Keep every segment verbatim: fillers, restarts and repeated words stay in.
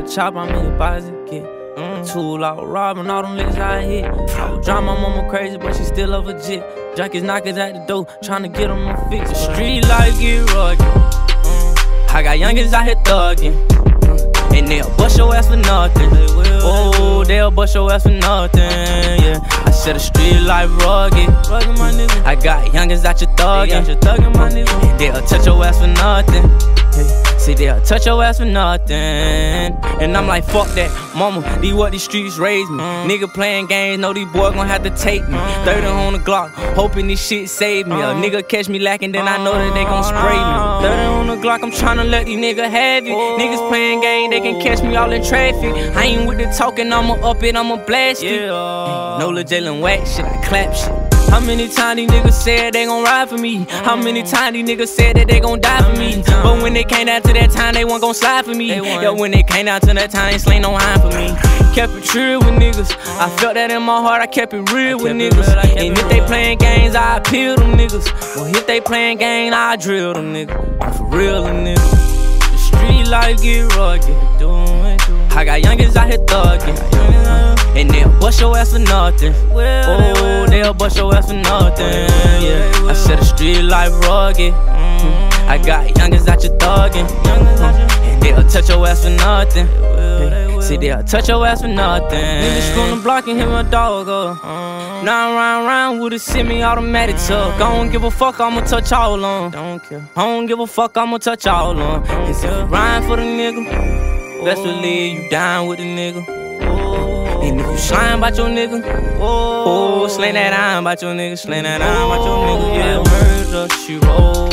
chop, I'm in the pocket, get mm. Tool out, robbing all them licks I hit. I would drive my mama crazy, but she still a legit. Junkies knockers at the door, tryna get them on fix. The street life get rugged. Mm. I got youngins out here thugging, mm. and they'll bust your ass for nothing. They will, oh, they'll bust your ass for nothing, yeah. I said the street life rugged. Rugged, my nigga. I got youngins out your thugging, hey, thugging, my nigga. And they'll touch your ass for nothing. Hey. See, they'll touch your ass for nothing. And I'm like, fuck that, mama, these what these streets raised me. Mm. Nigga playing games, know these boys gon' have to take me. Mm. thirty on the Glock, hoping this shit save me. Mm. A nigga catch me lacking, then I know that they gon' spray me. thirty on the Glock, I'm tryna let these niggas have it. Oh. Niggas playing game, they can catch me all in traffic. I ain't with the talking, I'ma up it, I'ma blast it. Yeah. Hey, no Lil Jalen whack shit, I clap shit. How many times these niggas said they gon' ride for me? How many times these niggas said that they gon' die for me? But when they came down to that time, they weren't gon' slide for me. Yo, when they came down to that time, they slain no high for me. Kept it real with niggas. I felt that in my heart, I kept it real with niggas. And if they playing games, I appeal them niggas. Well, if they playing games, I drill them niggas. I'm for real, them niggas. The street life get rugged. I got youngins out here thuggin', and they'll bust your ass for nothing. Oh, they'll bust your ass for nothing, yeah. I said the street life rugged. mm. I got youngins out here thuggin', mm. and they'll touch your ass for nothing. Hey, see, they'll touch your ass for nothing. Niggas from the block and hit my dog up. Now I'm round round with a semi-automatic tuck. I don't give a fuck, I'ma touch all on. Don't care. I don't give a fuck, I'ma touch all on. And if you rhyme for the nigga, best believe you down with the nigga. Oh. And if you slime about your nigga, oh, oh slang that iron about your nigga, slang that iron about your nigga, yeah. Murder, she roll.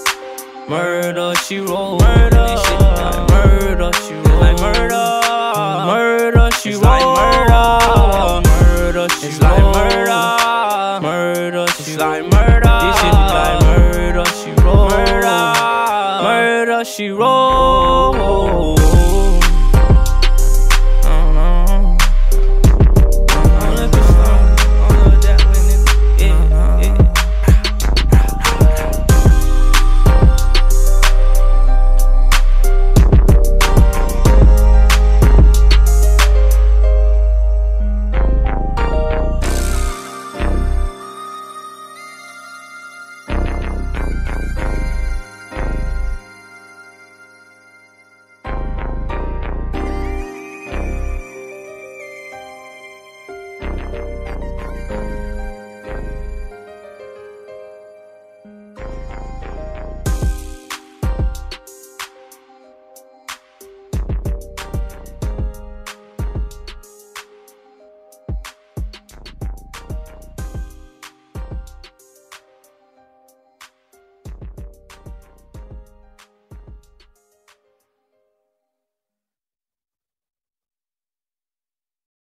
Murder, she roll. Murder, this shit like murder, she roll. Like murder. Murder, she roll. Like murder. Murder, she it's roll. Like murder. Murder, she like murder. This shit like murder, she roll. Murder, murder, she roll.